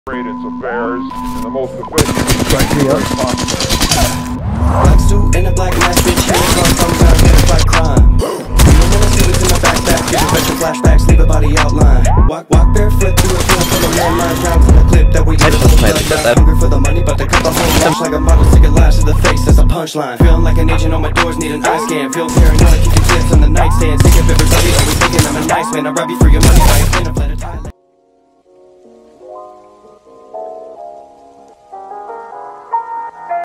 its affairs in the most efficient way possible. Black suit and a black mask, bitch, here it comes out here to fight crime. You don't wanna see what's in my backpack, get a retro flashbacks, leave a body outline. Walk barefoot through a field full of landmines, rounds in the clip that we eat. Hungry for the money, but to cut the whole lunch like a model, stick a lash to the face, that's a punchline. Feeling like an agent on my doors, need an eye scan. Feel paranoid, keep your chips on the nightstand. Sick of everybody always thinking I'm a nice man. I rob you for your money, I ain't been a flat of Thailand.